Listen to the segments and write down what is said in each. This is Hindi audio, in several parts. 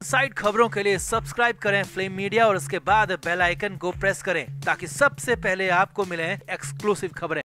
साइड खबरों के लिए सब्सक्राइब करें फ्लेम मीडिया और उसके बाद बेल आइकन को प्रेस करें ताकि सबसे पहले आपको मिले एक्सक्लूसिव खबरें।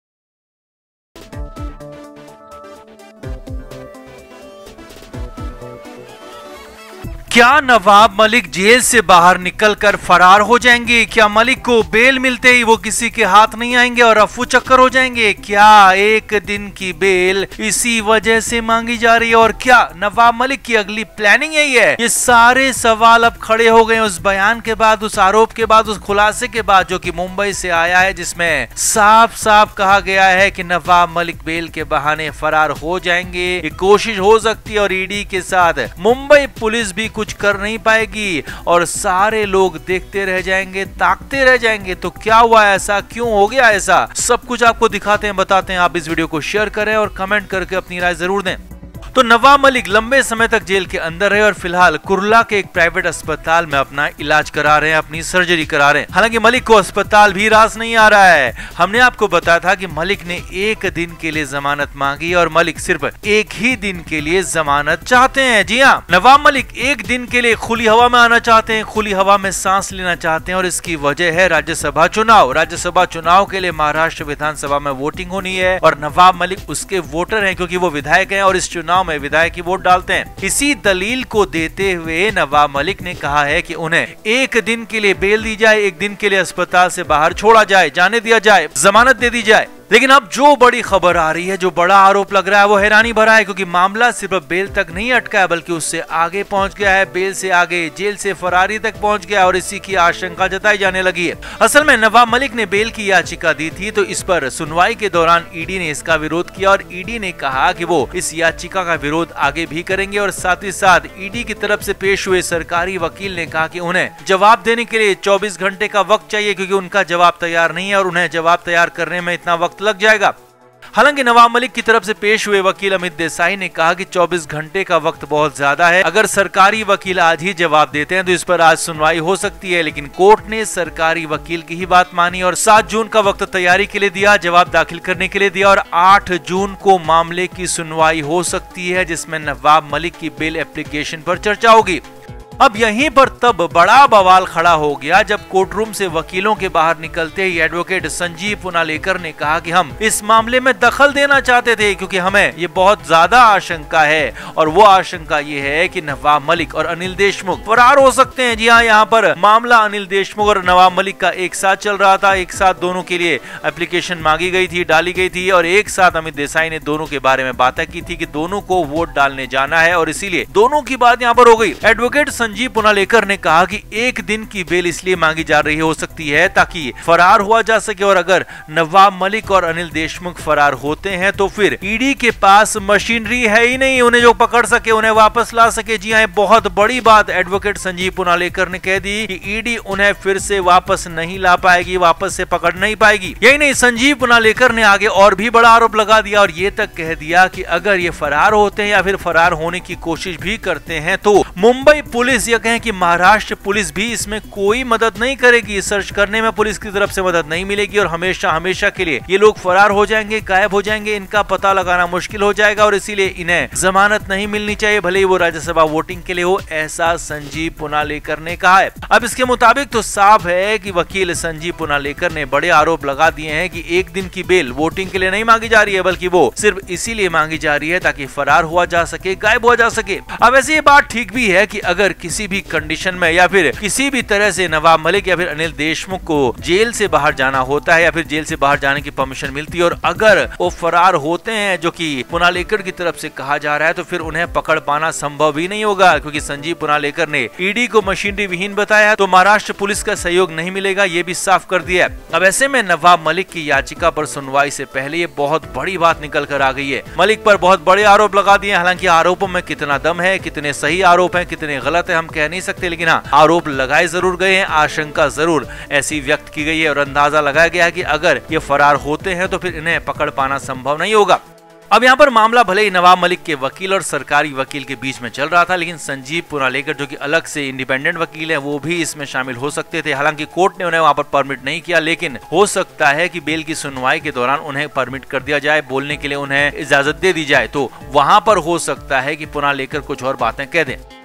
क्या नवाब मलिक जेल से बाहर निकलकर फरार हो जाएंगे? क्या मलिक को बेल मिलते ही वो किसी के हाथ नहीं आएंगे और अफू चक्कर हो जाएंगे? क्या एक दिन की बेल इसी वजह से मांगी जा रही है? और क्या नवाब मलिक की अगली प्लानिंग यही है? ये सारे सवाल अब खड़े हो गए उस बयान के बाद, उस आरोप के बाद, उस खुलासे के बाद जो कि मुंबई से आया है, जिसमें साफ साफ कहा गया है कि नवाब मलिक बेल के बहाने फरार हो जाएंगे। ये कोशिश हो सकती है और ईडी के साथ मुंबई पुलिस भी कुछ कर नहीं पाएगी और सारे लोग देखते रह जाएंगे, ताकते रह जाएंगे। तो क्या हुआ ऐसा, क्यों हो गया ऐसा, सब कुछ आपको दिखाते हैं, बताते हैं। आप इस वीडियो को शेयर करें और कमेंट करके अपनी राय जरूर दें। तो नवाब मलिक लंबे समय तक जेल के अंदर रहे और फिलहाल कुर्ला के एक प्राइवेट अस्पताल में अपना इलाज करा रहे हैं, अपनी सर्जरी करा रहे हैं। हालांकि मलिक को अस्पताल भी रास नहीं आ रहा है। हमने आपको बताया था कि मलिक ने एक दिन के लिए जमानत मांगी और मलिक सिर्फ एक ही दिन के लिए जमानत चाहते हैं। जी हाँ, नवाब मलिक एक दिन के लिए खुली हवा में आना चाहते हैं, खुली हवा में सांस लेना चाहते हैं और इसकी वजह है राज्यसभा चुनाव। राज्यसभा चुनाव के लिए महाराष्ट्र विधानसभा में वोटिंग होनी है और नवाब मलिक उसके वोटर हैं क्योंकि वो विधायक हैं और इस चुनाव में विधायक की वोट डालते हैं। इसी दलील को देते हुए नवाब मलिक ने कहा है कि उन्हें एक दिन के लिए बेल दी जाए, एक दिन के लिए अस्पताल से बाहर छोड़ा जाए, जाने दिया जाए, जमानत दे दी जाए। लेकिन अब जो बड़ी खबर आ रही है, जो बड़ा आरोप लग रहा है, वो हैरानी भरा है क्योंकि मामला सिर्फ बेल तक नहीं अटका है बल्कि उससे आगे पहुंच गया है। बेल से आगे जेल से फरारी तक पहुंच गया और इसी की आशंका जताई जाने लगी है। असल में नवाब मलिक ने बेल की याचिका दी थी तो इस पर सुनवाई के दौरान ईडी ने इसका विरोध किया और ईडी ने कहा कि वो इस याचिका का विरोध आगे भी करेंगे और साथ ही साथ ईडी की तरफ से पेश हुए सरकारी वकील ने कहा कि उन्हें जवाब देने के लिए 24 घंटे का वक्त चाहिए क्योंकि उनका जवाब तैयार नहीं है और उन्हें जवाब तैयार करने में इतना वक्त लग जाएगा। हालांकि नवाब मलिक की तरफ से पेश हुए वकील अमित देसाई ने कहा कि 24 घंटे का वक्त बहुत ज्यादा है। अगर सरकारी वकील आज ही जवाब देते हैं तो इस पर आज सुनवाई हो सकती है। लेकिन कोर्ट ने सरकारी वकील की ही बात मानी और 7 जून का वक्त तैयारी के लिए दिया, जवाब दाखिल करने के लिए दिया और 8 जून को मामले की सुनवाई हो सकती है जिसमें नवाब मलिक की बेल एप्लीकेशन पर चर्चा होगी। अब यहीं पर तब बड़ा बवाल खड़ा हो गया जब कोर्टरूम से वकीलों के बाहर निकलते ही एडवोकेट संजीव पुनालेकर ने कहा कि हम इस मामले में दखल देना चाहते थे क्योंकि हमें ये बहुत ज्यादा आशंका है और वो आशंका ये है कि नवाब मलिक और अनिल देशमुख फरार हो सकते हैं। जी हाँ, यहाँ पर मामला अनिल देशमुख और नवाब मलिक का एक साथ चल रहा था, एक साथ दोनों के लिए एप्लीकेशन मांगी गई थी, डाली गई थी और एक साथ अमित देसाई ने दोनों के बारे में बातें की थी कि दोनों को वोट डालने जाना है और इसीलिए दोनों की बात यहाँ पर हो गई। एडवोकेट संजीव पुनालेकर ने कहा कि एक दिन की बेल इसलिए मांगी जा रही हो सकती है ताकि फरार हुआ जा सके और अगर नवाब मलिक और अनिल देशमुख फरार होते हैं तो फिर ईडी के पास मशीनरी है ही नहीं उन्हें जो पकड़ सके, उन्हें वापस ला सके। जी हाँ, बहुत बड़ी बात एडवोकेट संजीव पुनालेकर ने कह दी कि ईडी उन्हें फिर से वापस नहीं ला पाएगी, वापस से पकड़ नहीं पाएगी। यही नहीं, संजीव पुनालेकर ने आगे और भी बड़ा आरोप लगा दिया और ये तक कह दिया कि अगर ये फरार होते हैं या फिर फरार होने की कोशिश भी करते हैं तो मुंबई पुलिस या कहें कि महाराष्ट्र पुलिस भी इसमें कोई मदद नहीं करेगी, सर्च करने में पुलिस की तरफ से मदद नहीं मिलेगी और हमेशा हमेशा के लिए ये लोग फरार हो जाएंगे, गायब हो जाएंगे, इनका पता लगाना मुश्किल हो जाएगा और इसीलिए इन्हें जमानत नहीं मिलनी चाहिए भले ही वो राज्यसभा वोटिंग के लिए हो, ऐसा संजीव पुनालेकर ने कहा है। अब इसके मुताबिक तो साफ है कि वकील संजीव पुनालेकर ने बड़े आरोप लगा दिए हैं कि एक दिन की बेल वोटिंग के लिए नहीं मांगी जा रही है बल्कि वो सिर्फ इसीलिए मांगी जा रही है ताकि फरार हुआ जा सके, गायब हुआ जा सके। अब ऐसे ये बात ठीक भी है कि अगर किसी भी कंडीशन में या फिर किसी भी तरह से नवाब मलिक या फिर अनिल देशमुख को जेल से बाहर जाना होता है या फिर जेल से बाहर जाने की परमिशन मिलती है और अगर वो फरार होते हैं जो कि पुनालेकर की तरफ से कहा जा रहा है तो फिर उन्हें पकड़ पाना संभव ही नहीं होगा क्योंकि संजीव पुनालेकर ने ईडी को मशीनरी विहीन बताया तो महाराष्ट्र पुलिस का सहयोग नहीं मिलेगा, ये भी साफ कर दिया। अब ऐसे में नवाब मलिक की याचिका पर सुनवाई से पहले ये बहुत बड़ी बात निकल कर आ गई है। मलिक पर बहुत बड़े आरोप लगा दिए। हालांकि आरोपों में कितना दम है, कितने सही आरोप है, कितने गलत है हम कह नहीं सकते, लेकिन हाँ, आरोप लगाए जरूर गए हैं, आशंका जरूर ऐसी व्यक्त की गई है और अंदाजा लगाया गया है कि अगर ये फरार होते हैं तो फिर इन्हें पकड़ पाना संभव नहीं होगा। अब यहाँ पर मामला भले ही नवाब मलिक के वकील और सरकारी वकील के बीच में चल रहा था लेकिन संजीव पुनालेकर जो कि अलग से इंडिपेंडेंट वकील हैं वो भी इसमें शामिल हो सकते थे। हालांकि कोर्ट ने उन्हें वहां पर परमिट नहीं किया लेकिन हो सकता है कि बेल की सुनवाई के दौरान उन्हें परमिट कर दिया जाए, बोलने के लिए उन्हें इजाजत दे दी जाए, तो वहां पर हो सकता है कि पुनालेकर कुछ और बातें कह दें।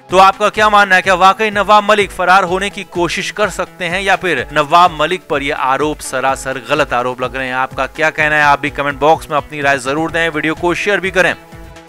तो आपका क्या मानना है, क्या वाकई नवाब मलिक फरार होने की कोशिश कर सकते हैं या फिर नवाब मलिक पर यह आरोप सरासर गलत आरोप लग रहे हैं? आपका क्या कहना है? आप भी कमेंट बॉक्स में अपनी राय जरूर दें, वीडियो को शेयर भी करें।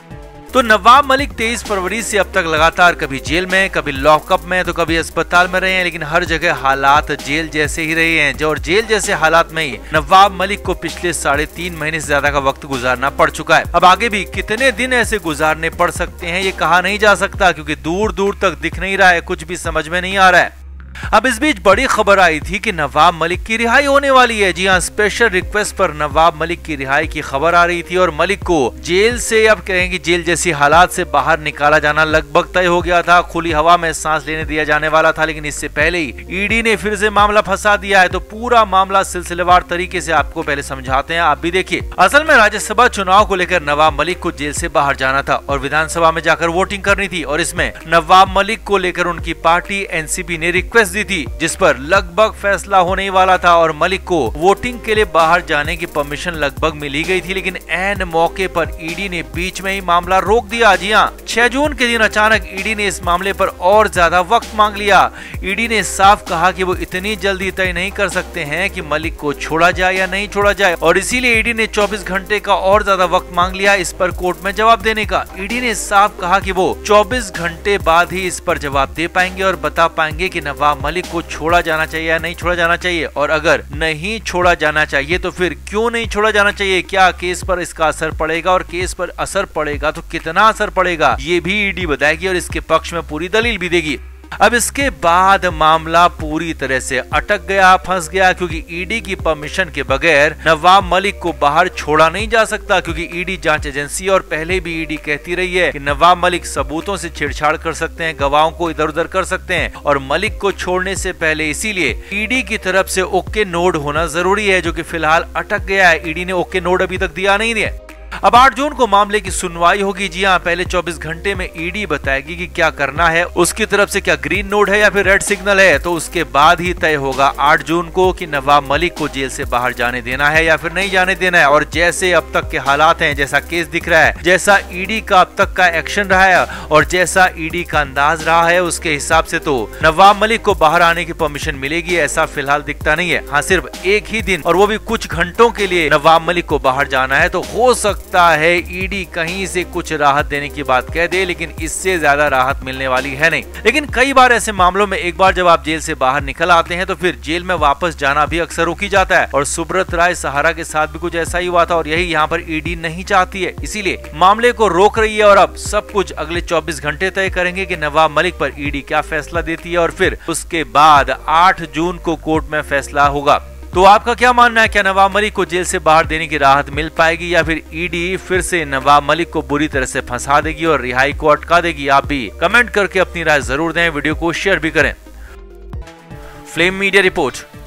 तो नवाब मलिक 23 फरवरी से अब तक लगातार कभी जेल में, कभी लॉकअप में, तो कभी अस्पताल में रहे हैं, लेकिन हर जगह हालात जेल जैसे ही रहे हैं। और जेल जैसे हालात में ही नवाब मलिक को पिछले 3.5 महीने से ज्यादा का वक्त गुजारना पड़ चुका है। अब आगे भी कितने दिन ऐसे गुजारने पड़ सकते हैं ये कहा नहीं जा सकता, क्योंकि दूर दूर तक दिख नहीं रहा है, कुछ भी समझ में नहीं आ रहा है। अब इस बीच बड़ी खबर आई थी कि नवाब मलिक की रिहाई होने वाली है। जी हाँ, स्पेशल रिक्वेस्ट पर नवाब मलिक की रिहाई की खबर आ रही थी और मलिक को जेल से, अब कहेंगे जेल जैसी हालात से बाहर निकाला जाना लगभग तय हो गया था। खुली हवा में सांस लेने दिया जाने वाला था, लेकिन इससे पहले ही ईडी ने फिर से मामला फंसा दिया है। तो पूरा मामला सिलसिलेवार तरीके से आपको पहले समझाते हैं, आप भी देखिए। असल में राज्यसभा चुनाव को लेकर नवाब मलिक को जेल से बाहर जाना था और विधानसभा में जाकर वोटिंग करनी थी, और इसमें नवाब मलिक को लेकर उनकी पार्टी एनसीपी ने रिक्वेस्ट दी थी, जिस पर लगभग फैसला होने वाला था और मलिक को वोटिंग के लिए बाहर जाने की परमिशन लगभग मिली गई थी। लेकिन ऐन मौके पर ईडी ने बीच में ही मामला रोक दिया। जी हाँ, 6 जून के दिन अचानक ईडी ने इस मामले पर और ज्यादा वक्त मांग लिया। ईडी ने साफ कहा कि वो इतनी जल्दी तय नहीं कर सकते हैं कि मलिक को छोड़ा जाए या नहीं छोड़ा जाए, और इसीलिए ईडी ने 24 घंटे का और ज्यादा वक्त मांग लिया इस पर कोर्ट में जवाब देने का। ईडी ने साफ कहा कि वो 24 घंटे बाद ही इस पर जवाब दे पाएंगे और बता पाएंगे कि नवाब मलिक को छोड़ा जाना चाहिए या नहीं छोड़ा जाना चाहिए, और अगर नहीं छोड़ा जाना चाहिए तो फिर क्यों नहीं छोड़ा जाना चाहिए, क्या केस पर इसका असर पड़ेगा, और केस पर असर पड़ेगा तो कितना असर पड़ेगा, ये भी ईडी बताएगी और इसके पक्ष में पूरी दलील भी देगी। अब इसके बाद मामला पूरी तरह से अटक गया, फंस गया, क्योंकि ईडी की परमिशन के बगैर नवाब मलिक को बाहर छोड़ा नहीं जा सकता, क्योंकि ईडी जांच एजेंसी, और पहले भी ईडी कहती रही है कि नवाब मलिक सबूतों से छेड़छाड़ कर सकते हैं, गवाहों को इधर उधर कर सकते हैं, और मलिक को छोड़ने से पहले इसीलिए ईडी की तरफ से ओके नोड होना जरूरी है, जो कि फिलहाल अटक गया है। ईडी ने ओके नोड अभी तक दिया नहीं है। अब 8 जून को मामले की सुनवाई होगी। जी हाँ, पहले 24 घंटे में ईडी बताएगी कि क्या करना है, उसकी तरफ से क्या ग्रीन नोड है या फिर रेड सिग्नल है, तो उसके बाद ही तय होगा 8 जून को कि नवाब मलिक को जेल से बाहर जाने देना है या फिर नहीं जाने देना है। और जैसे अब तक के हालात हैं, जैसा केस दिख रहा है, जैसा ईडी का अब तक का एक्शन रहा है और जैसा ईडी का अंदाज रहा है, उसके हिसाब से तो नवाब मलिक को बाहर आने की परमिशन मिलेगी, ऐसा फिलहाल दिखता नहीं है। हाँ, सिर्फ एक ही दिन और वो भी कुछ घंटों के लिए नवाब मलिक को बाहर जाना है, तो हो सकता है ईडी कहीं से कुछ राहत देने की बात कह दे, लेकिन इससे ज्यादा राहत मिलने वाली है नहीं। लेकिन कई बार ऐसे मामलों में एक बार जब आप जेल से बाहर निकल आते हैं तो फिर जेल में वापस जाना भी अक्सर रोक ही जाता है, और सुब्रत राय सहारा के साथ भी कुछ ऐसा ही हुआ था, और यही यहाँ पर ईडी नहीं चाहती है, इसीलिए मामले को रोक रही है। और अब सब कुछ अगले 24 घंटे तय करेंगे कि नवाब मलिक पर ईडी क्या फैसला देती है, और फिर उसके बाद 8 जून को कोर्ट में फैसला होगा। तो आपका क्या मानना है, क्या नवाब मलिक को जेल से बाहर देने की राहत मिल पाएगी या फिर ईडी फिर से नवाब मलिक को बुरी तरह से फंसा देगी और रिहाई को अटका देगी? आप भी कमेंट करके अपनी राय जरूर दें, वीडियो को शेयर भी करें। Flame media report.